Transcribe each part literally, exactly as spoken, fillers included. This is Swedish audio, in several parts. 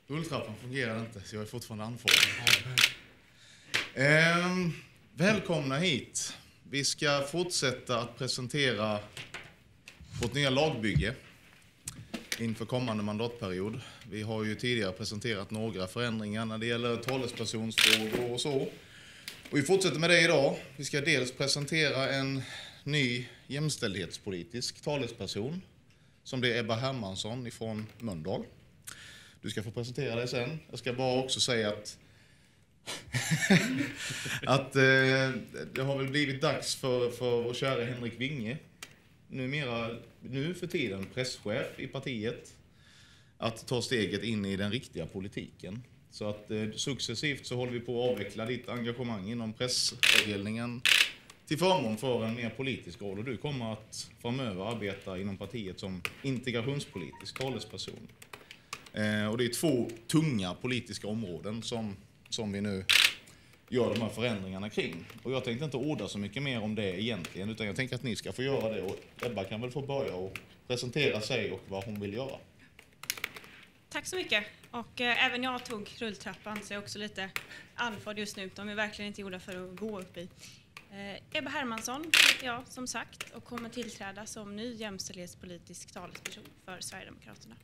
Rulltrappan fungerar inte, så jag är fortfarande andfådd. Eh, välkomna hit. Vi ska fortsätta att presentera vårt nya lagbygge inför kommande mandatperiod. Vi har ju tidigare presenterat några förändringar när det gäller talespersonsfrågor och så. Och vi fortsätter med det idag. Vi ska dels presentera en ny jämställdhetspolitisk talesperson som det är Ebba Hermansson ifrån Mölndal. Du ska få presentera dig sen. Jag ska bara också säga att, att eh, det har väl blivit dags för, för vår kära Henrik Winge, numera, nu för tiden presschef i partiet, att ta steget in i den riktiga politiken. Så att eh, successivt så håller vi på att avveckla ditt engagemang inom pressavdelningen till förmån för en mer politisk roll. Och du kommer att framöver arbeta inom partiet som integrationspolitisk talesperson. Eh, och det är två tunga politiska områden som, som vi nu gör de här förändringarna kring. Och jag tänkte inte orda så mycket mer om det egentligen, utan jag tänker att ni ska få göra det. Och Ebba kan väl få börja och presentera sig och vad hon vill göra. Tack så mycket. Och eh, även jag tog rulltrappan, så jag är också lite andfådd just nu. De är verkligen inte gjorda för att gå upp i. Eh, Ebba Hermansson heter jag som sagt och kommer tillträda som ny jämställdhetspolitisk talesperson för Sverigedemokraterna.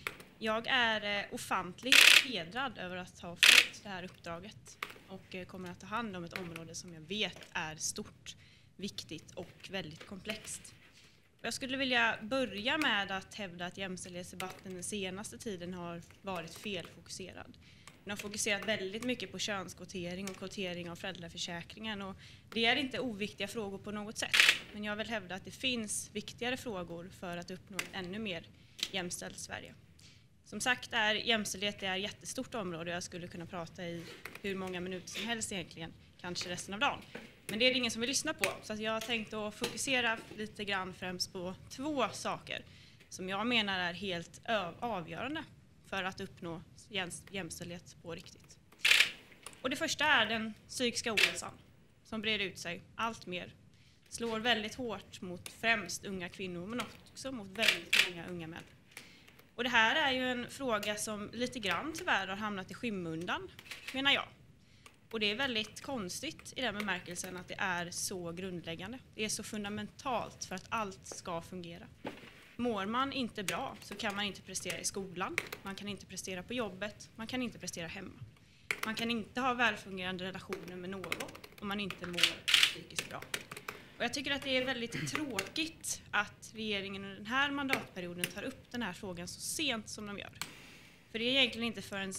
Jag är eh, ofantligt hedrad över att ha fått det här uppdraget och eh, kommer att ta hand om ett område som jag vet är stort, viktigt och väldigt komplext. Jag skulle vilja börja med att hävda att jämställdhetsdebatten den senaste tiden har varit felfokuserad. Den har fokuserat väldigt mycket på könskvotering och kvotering av föräldraförsäkringen, och det är inte oviktiga frågor på något sätt. Men jag vill hävda att det finns viktigare frågor för att uppnå ett ännu mer jämställt Sverige. Som sagt är jämställdhet är ett jättestort område och jag skulle kunna prata i hur många minuter som helst egentligen, kanske resten av dagen. Men det är det ingen som vill lyssna på, så att jag har tänkt att fokusera lite grann främst på två saker som jag menar är helt avgörande för att uppnå jämställdhet på riktigt. Och det första är den psykiska ohälsan som breder ut sig allt mer. Slår väldigt hårt mot främst unga kvinnor men också mot väldigt många unga män. Och det här är ju en fråga som lite grann tyvärr har hamnat i skymundan, menar jag. Och det är väldigt konstigt i den bemärkelsen att det är så grundläggande. Det är så fundamentalt för att allt ska fungera. Mår man inte bra så kan man inte prestera i skolan, man kan inte prestera på jobbet, man kan inte prestera hemma. Man kan inte ha välfungerande relationer med någon om man inte mår psykiskt bra. Och jag tycker att det är väldigt tråkigt att regeringen under den här mandatperioden tar upp den här frågan så sent som de gör. För det är egentligen inte förrän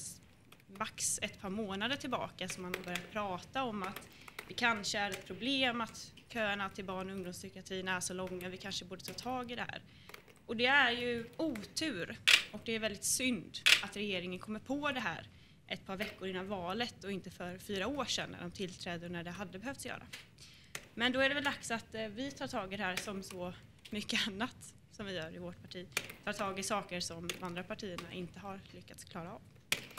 max ett par månader tillbaka som man börjar prata om att det kanske är ett problem att köerna till barn- och ungdomspsykiatrin är så långa, vi kanske borde ta tag i det här. Och det är ju otur och det är väldigt synd att regeringen kommer på det här ett par veckor innan valet och inte för fyra år sedan när de tillträdde och när det hade behövts göra. Men då är det väl dags att vi tar tag i det här som så mycket annat som vi gör i vårt parti. Tar tag i saker som de andra partierna inte har lyckats klara av.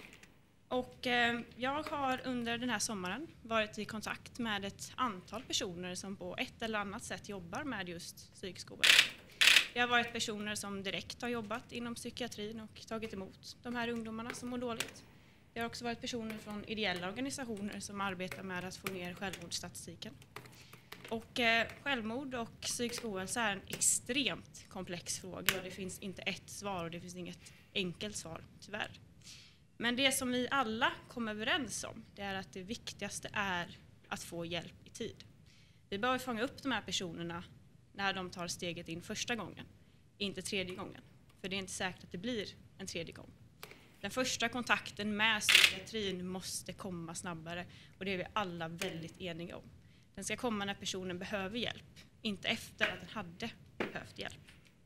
Och eh, jag har under den här sommaren varit i kontakt med ett antal personer som på ett eller annat sätt jobbar med just psykisk ohälsa. Det har varit personer som direkt har jobbat inom psykiatrin och tagit emot de här ungdomarna som mår dåligt. Det har också varit personer från ideella organisationer som arbetar med att få ner självmordsstatistiken. Och eh, självmord och psykisk ohälsa är en extremt komplex fråga och det finns inte ett svar och det finns inget enkelt svar, tyvärr. Men det som vi alla kommer överens om, det är att det viktigaste är att få hjälp i tid. Vi behöver fånga upp de här personerna när de tar steget in första gången, inte tredje gången. För det är inte säkert att det blir en tredje gång. Den första kontakten med psykiatrin måste komma snabbare och det är vi alla väldigt eniga om. Den ska komma när personen behöver hjälp, inte efter att den hade behövt hjälp.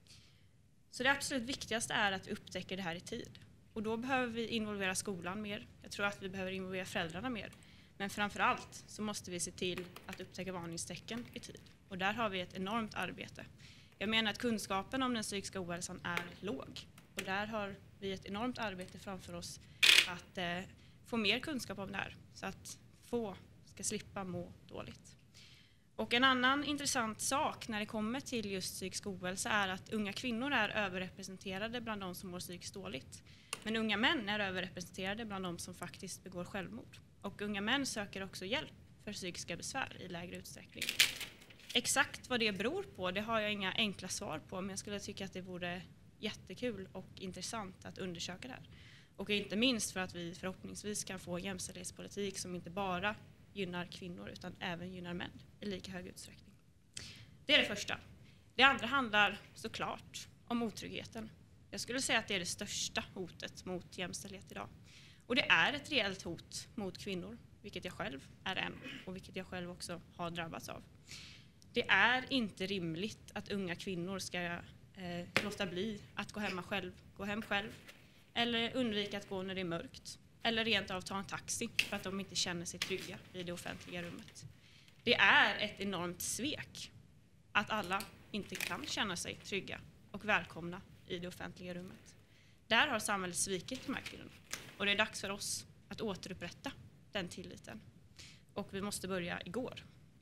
Så det absolut viktigaste är att vi upptäcker det här i tid. Och då behöver vi involvera skolan mer. Jag tror att vi behöver involvera föräldrarna mer. Men framförallt så måste vi se till att upptäcka varningstecken i tid. Och där har vi ett enormt arbete. Jag menar att kunskapen om den psykiska ohälsan är låg. Och där har vi ett enormt arbete framför oss att eh, få mer kunskap om det här. Så att få ska slippa må dåligt. Och en annan intressant sak när det kommer till just psykisk ohälsa är att unga kvinnor är överrepresenterade bland de som mår psykiskt dåligt. Men unga män är överrepresenterade bland de som faktiskt begår självmord. Och unga män söker också hjälp för psykiska besvär i lägre utsträckning. Exakt vad det beror på, det har jag inga enkla svar på, men jag skulle tycka att det vore jättekul och intressant att undersöka det här. Och inte minst för att vi förhoppningsvis kan få jämställdhetspolitik som inte bara gynnar kvinnor utan även gynnar män i lika hög utsträckning. Det är det första. Det andra handlar såklart om otryggheten. Jag skulle säga att det är det största hotet mot jämställdhet idag. Och det är ett reellt hot mot kvinnor, vilket jag själv är en och vilket jag själv också har drabbats av. Det är inte rimligt att unga kvinnor ska eh, låta bli att gå, hemma själv, gå hem själv eller undvika att gå när det är mörkt eller rent av ta en taxi för att de inte känner sig trygga i det offentliga rummet. Det är ett enormt svek att alla inte kan känna sig trygga och välkomna i det offentliga rummet. Där har samhället svikit de här kvinnorna och det är dags för oss att återupprätta den tilliten. Och vi måste börja igår.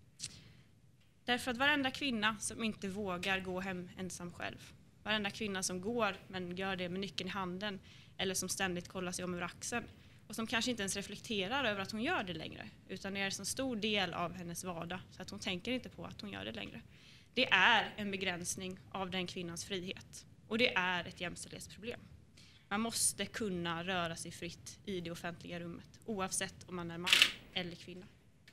Därför att varenda kvinna som inte vågar gå hem ensam själv, varenda kvinna som går men gör det med nyckeln i handen eller som ständigt kollar sig om över axeln och som kanske inte ens reflekterar över att hon gör det längre utan det är en så stor del av hennes vardag så att hon tänker inte på att hon gör det längre. Det är en begränsning av den kvinnans frihet och det är ett jämställdhetsproblem. Man måste kunna röra sig fritt i det offentliga rummet oavsett om man är man eller kvinna.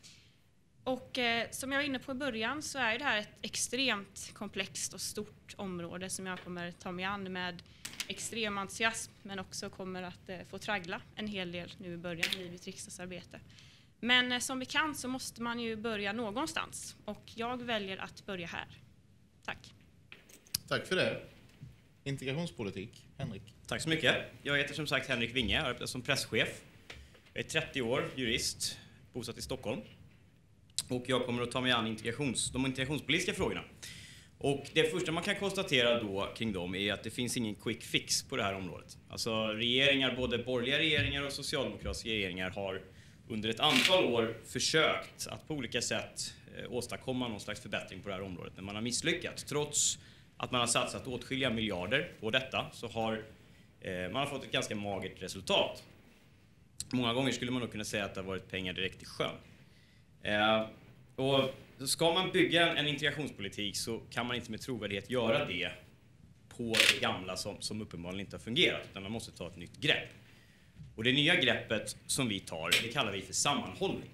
Och eh, som jag var inne på i början så är det här ett extremt komplext och stort område som jag kommer ta mig an med extrem entusiasm men också kommer att eh, få traggla en hel del nu i början i mitt riksdagsarbete. Men eh, som bekant så måste man ju börja någonstans och jag väljer att börja här. Tack. Tack för det. Integrationspolitik, Henrik. Tack så mycket. Jag heter som sagt Henrik Winge, jag arbetar som presschef. Jag är trettio år, jurist, bosatt i Stockholm. Och jag kommer att ta mig an integrations, de integrationspolitiska frågorna. Och det första man kan konstatera då kring dem är att det finns ingen quick fix på det här området. Alltså regeringar, både borgerliga regeringar och socialdemokratiska regeringar har under ett antal år försökt att på olika sätt åstadkomma någon slags förbättring på det här området. Men man har misslyckats. Trots att man har satsat åtskilliga miljarder på detta så har eh, man har fått ett ganska magert resultat. Många gånger skulle man nog kunna säga att det har varit pengar direkt i sjön. Eh, och ska man bygga en integrationspolitik så kan man inte med trovärdighet göra det på det gamla som, som uppenbarligen inte har fungerat, utan man måste ta ett nytt grepp. Och det nya greppet som vi tar, det kallar vi för sammanhållning.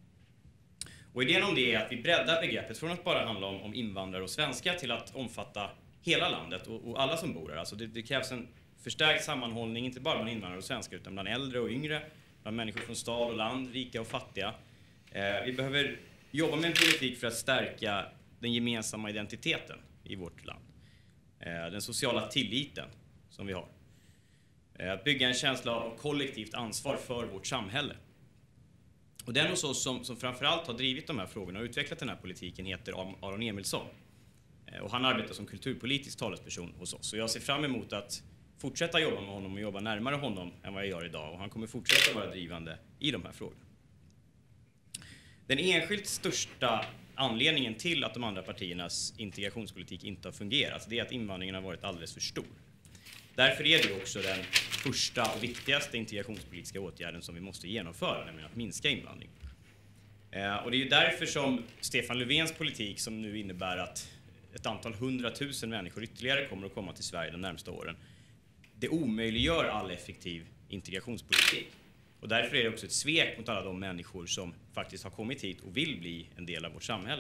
Och idén om det är att vi breddar begreppet från att bara handla om, om invandrare och svenskar till att omfatta hela landet och, och alla som bor här. Alltså det, det krävs en förstärkt sammanhållning, inte bara bland invandrare och svenskar utan bland äldre och yngre, bland människor från stad och land, rika och fattiga. Eh, vi behöver jobba med en politik för att stärka den gemensamma identiteten i vårt land. Eh, den sociala tilliten som vi har. Eh, att bygga en känsla av kollektivt ansvar för vårt samhälle. Och den hos oss som, som framförallt har drivit de här frågorna och utvecklat den här politiken heter Aron Emilsson. Eh, och han arbetar som kulturpolitisk talesperson hos oss. Så jag ser fram emot att fortsätta jobba med honom och jobba närmare honom än vad jag gör idag. Och han kommer fortsätta vara drivande i de här frågorna. Den enskilt största anledningen till att de andra partiernas integrationspolitik inte har fungerat, det är att invandringen har varit alldeles för stor. Därför är det också den första och viktigaste integrationspolitiska åtgärden som vi måste genomföra, nämligen att minska invandring. Eh, och det är ju därför som Stefan Löfvens politik, som nu innebär att ett antal hundratusen människor ytterligare kommer att komma till Sverige de närmaste åren, det omöjliggör all effektiv integrationspolitik. Och därför är det också ett svek mot alla de människor som faktiskt har kommit hit och vill bli en del av vårt samhälle.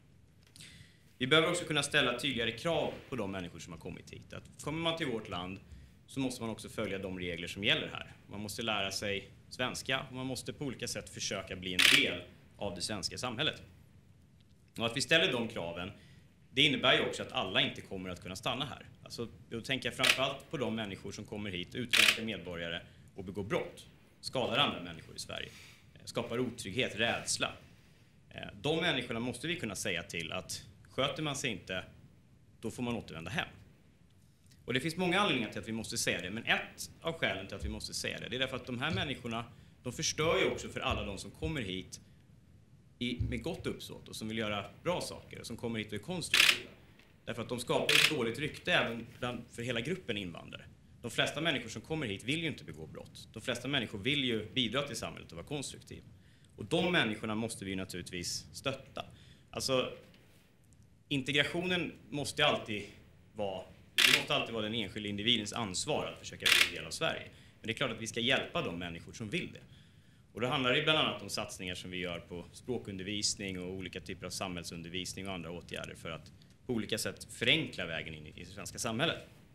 Vi behöver också kunna ställa tydligare krav på de människor som har kommit hit. Att kommer man till vårt land så måste man också följa de regler som gäller här. Man måste lära sig svenska och man måste på olika sätt försöka bli en del av det svenska samhället. Och att vi ställer de kraven, det innebär ju också att alla inte kommer att kunna stanna här. Alltså, då tänker jag framförallt på de människor som kommer hit, utländska medborgare, och begår brott. Skadar andra människor i Sverige. Skapar otrygghet, rädsla. De människorna måste vi kunna säga till att sköter man sig inte, då får man återvända hem. Och det finns många anledningar till att vi måste säga det, men ett av skälen till att vi måste säga det, det är därför att de här människorna, de förstör ju också för alla de som kommer hit i, med gott uppsåt och som vill göra bra saker och som kommer hit och är konstruktiva. Därför att de skapar ett dåligt rykte även bland, för hela gruppen invandrare. De flesta människor som kommer hit vill ju inte begå brott. De flesta människor vill ju bidra till samhället och vara konstruktiv. Och de människorna måste vi naturligtvis stötta. Alltså, integrationen måste alltid vara, det måste alltid vara den enskilda individens ansvar att försöka bli en del av Sverige. Men det är klart att vi ska hjälpa de människor som vill det. Och då handlar det bland annat om satsningar som vi gör på språkundervisning och olika typer av samhällsundervisning och andra åtgärder för att på olika sätt förenkla vägen in i det svenska samhället.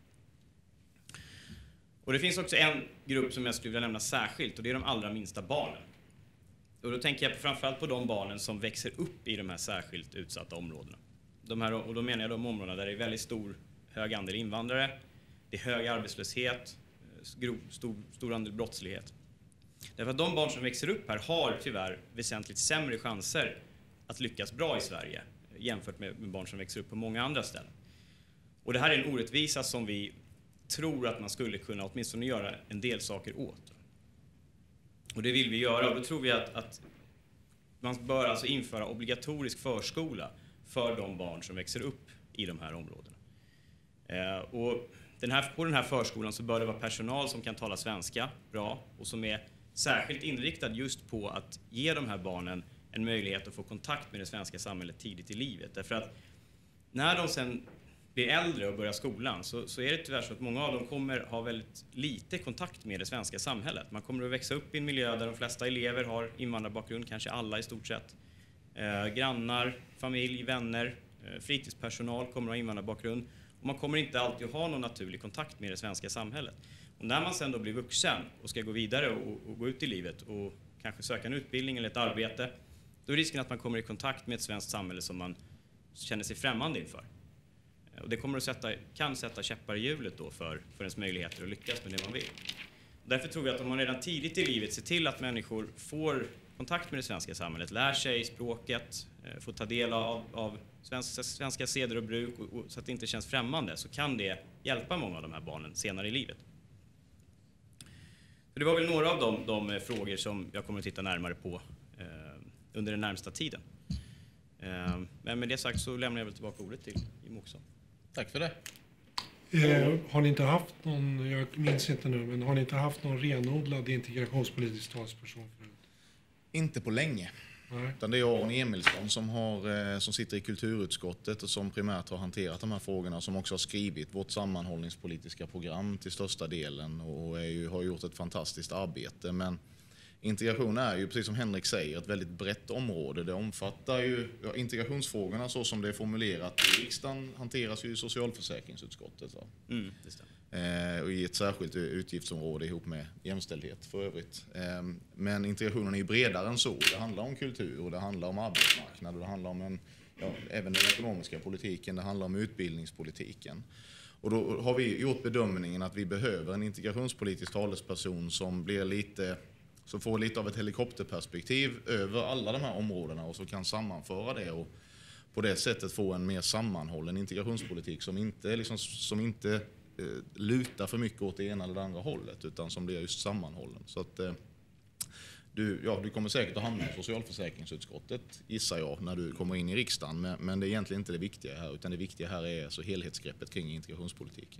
Och det finns också en grupp som jag skulle vilja nämna särskilt, och det är de allra minsta barnen. Och då tänker jag framförallt på de barnen som växer upp i de här särskilt utsatta områdena. De här, och då menar jag de områdena där det är väldigt stor, hög andel invandrare, det är hög arbetslöshet, grov, stor, stor andel brottslighet. Därför att de barn som växer upp här har tyvärr väsentligt sämre chanser att lyckas bra i Sverige jämfört med barn som växer upp på många andra ställen. Och det här är en orättvisa som vi tror att man skulle kunna åtminstone göra en del saker åt. Och det vill vi göra, och då tror vi att, att man bör alltså införa obligatorisk förskola för de barn som växer upp i de här områdena. Eh, och den här, på den här förskolan så bör det vara personal som kan tala svenska bra och som är särskilt inriktad just på att ge de här barnen en möjlighet att få kontakt med det svenska samhället tidigt i livet. Därför att när de sen blir äldre och börjar skolan så, så är det tyvärr så att många av dem kommer ha väldigt lite kontakt med det svenska samhället. Man kommer att växa upp i en miljö där de flesta elever har invandrarbakgrund, kanske alla i stort sett. Eh, grannar, familj, vänner, eh, fritidspersonal kommer att ha invandrarbakgrund. Och man kommer inte alltid att ha någon naturlig kontakt med det svenska samhället. Och när man sen då blir vuxen och ska gå vidare och, och gå ut i livet och kanske söka en utbildning eller ett arbete, då är risken att man kommer i kontakt med ett svenskt samhälle som man känner sig främmande inför. Och det kommer att sätta, kan sätta käppar i hjulet då för, för ens möjligheter att lyckas med det man vill. Och därför tror vi att om man redan tidigt i livet ser till att människor får kontakt med det svenska samhället, lär sig språket, får ta del av, av svenska, svenska seder och bruk och, och, så att det inte känns främmande, så kan det hjälpa många av de här barnen senare i livet. Så det var väl några av de, de frågor som jag kommer att titta närmare på eh, under den närmsta tiden. Eh, men med det sagt så lämnar jag väl tillbaka ordet till Jimmie Åkesson. Tack för det. Eh, har ni inte haft någon, jag minns inte nu, men har ni inte haft någon renodlad integrationspolitisk talsperson förut? Inte på länge. Nej. Utan det är Aron Emilsson som, har, som sitter i kulturutskottet och som primärt har hanterat de här frågorna, som också har skrivit vårt sammanhållningspolitiska program till största delen och är ju, har gjort ett fantastiskt arbete. Men integration är ju, precis som Henrik säger, ett väldigt brett område. Det omfattar ju ja, integrationsfrågorna så som det är formulerat i riksdagen hanteras ju i socialförsäkringsutskottet. Va? Mm, det stämmer. Eh, och i ett särskilt utgiftsområde ihop med jämställdhet för övrigt. Eh, men integrationen är ju bredare än så. Det handlar om kultur, och det handlar om arbetsmarknad, och det handlar om en, ja, även den ekonomiska politiken, det handlar om utbildningspolitiken. Och då har vi gjort bedömningen att vi behöver en integrationspolitisk talesperson som blir lite, som får lite av ett helikopterperspektiv över alla de här områdena och så kan sammanföra det och på det sättet få en mer sammanhållen integrationspolitik som inte, liksom, som inte eh, lutar för mycket åt det ena eller det andra hållet, utan som blir just sammanhållen. Så att eh, du, ja, du kommer säkert att hamna i socialförsäkringsutskottet, gissar jag, när du kommer in i riksdagen. Men, men det är egentligen inte det viktiga här, utan det viktiga här är alltså helhetsgreppet kring integrationspolitiken.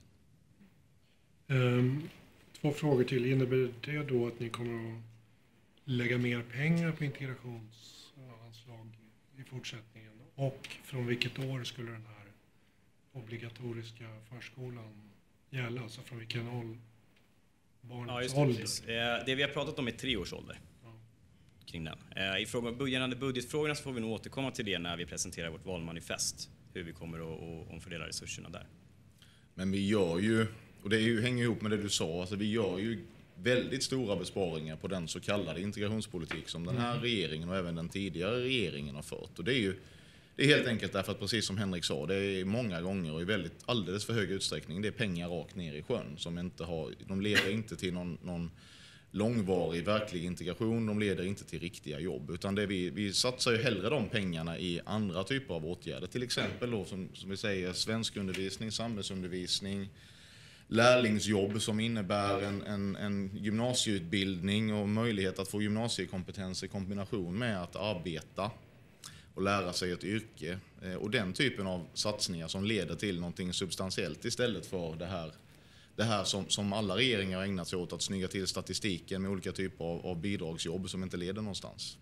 Um, två frågor till. Innebär det då att ni kommer att lägga mer pengar på integrationsanslag i fortsättningen? Och från vilket år skulle den här obligatoriska förskolan gälla? Alltså från vilken ålder? Barnets Ja, just det, ålder? precis. Det vi har pratat om är tre års ålder. Ja. Kring den. I fråga gällande budgetfrågorna så får vi nog återkomma till det när vi presenterar vårt valmanifest. Hur vi kommer att omfördela resurserna där. Men vi gör ju, och det är ju, hänger ihop med det du sa, alltså vi gör ju väldigt stora besparingar på den så kallade integrationspolitik som den här regeringen och även den tidigare regeringen har fört. Och det är ju det är helt enkelt därför att, precis som Henrik sa, det är många gånger och i väldigt alldeles för hög utsträckning det är pengar rakt ner i sjön som inte har, de leder inte till någon, någon långvarig verklig integration, de leder inte till riktiga jobb, utan det vi, vi satsar ju hellre de pengarna i andra typer av åtgärder, till exempel då som, som vi säger svenskundervisning, samhällsundervisning, lärlingsjobb som innebär en, en, en gymnasieutbildning och möjlighet att få gymnasiekompetens i kombination med att arbeta och lära sig ett yrke. Och den typen av satsningar som leder till någonting substantiellt istället för det här det här som, som alla regeringar har ägnat sig åt, att snygga till statistiken med olika typer av, av bidragsjobb som inte leder någonstans.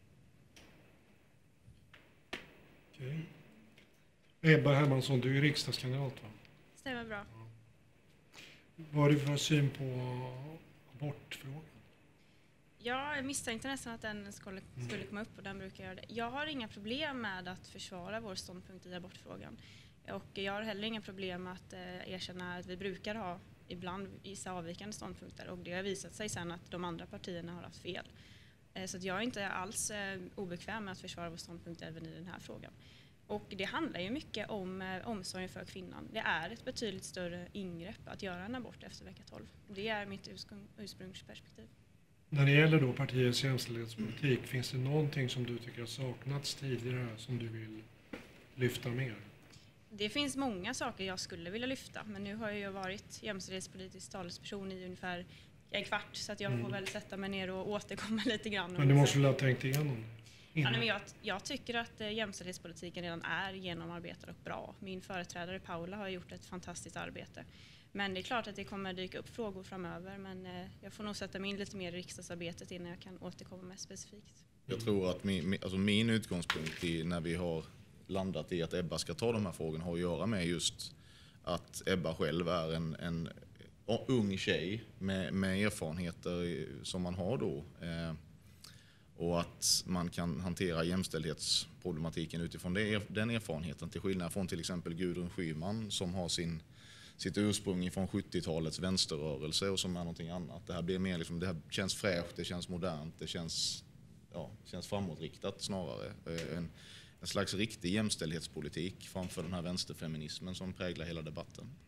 Okej. Ebba Hermansson, du är riksdagskandidat, va? Stämmer bra. Vad har du för syn på abortfrågan? Jag misstänkte nästan att den skulle, skulle komma upp och den brukar göra det. Jag har inga problem med att försvara vår ståndpunkt i abortfrågan. Och jag har heller inga problem med att eh, erkänna att vi brukar ha ibland vissa avvikande ståndpunkter. Och det har visat sig sen att de andra partierna har haft fel. Eh, så att jag är inte alls eh, obekväm med att försvara vår ståndpunkt även i den här frågan. Och det handlar ju mycket om eh, omsorgen för kvinnan. Det är ett betydligt större ingrepp att göra en abort efter vecka tolv. Det är mitt ursprung, ursprungsperspektiv. När det gäller då partiets jämställdhetspolitik, finns det någonting som du tycker har saknats tidigare som du vill lyfta mer? Det finns många saker jag skulle vilja lyfta, men nu har jag varit jämställdhetspolitisk talesperson i ungefär en kvart, så att jag mm. får väl sätta mig ner och återkomma lite grann. Men du måste väl ha tänkt igenom det? Ja, men jag, jag tycker att jämställdhetspolitiken redan är genomarbetad och bra. Min företrädare Paula har gjort ett fantastiskt arbete. Men det är klart att det kommer dyka upp frågor framöver, men jag får nog sätta mig in lite mer i riksdagsarbetet innan jag kan återkomma med specifikt. Jag tror att min, alltså min utgångspunkt i, när vi har landat i att Ebba ska ta de här frågorna, har att göra med just att Ebba själv är en, en ung tjej med, med erfarenheter som man har då. Eh, och att man kan hantera jämställdhetsproblematiken utifrån det, den erfarenheten, till skillnad från till exempel Gudrun Schyman som har sin, sitt ursprung från sjuttiotalets vänsterrörelse och som är någonting annat. Det här blir mer liksom, det här känns fräscht, det känns modernt, det känns, ja, känns framåtriktat snarare. En, en slags riktig jämställdhetspolitik framför den här vänsterfeminismen som präglar hela debatten.